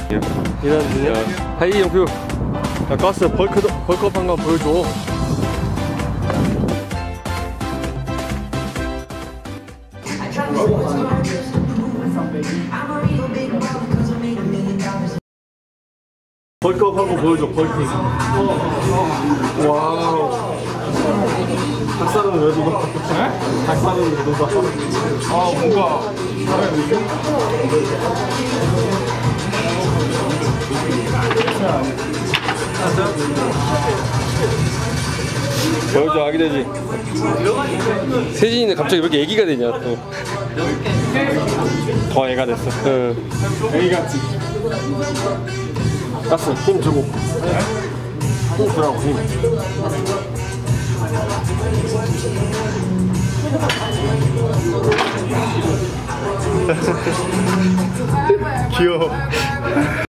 일하는 중이야? 하이 영표. 야 가스 벌크업 한 거 보여줘. 벌크업 한 거 보여줘. 벌킹. 와우. 닭살은 왜 돋아? 네? 닭살은 왜 돋아? 아 뭔가 보여줘. 아기 돼지. 세진이는 갑자기 왜 이렇게 애기가 되냐 또. 더 애가 됐어. 응. 애기 같지? 가스 힘 주고. 힘 주라고 힘. 귀여워.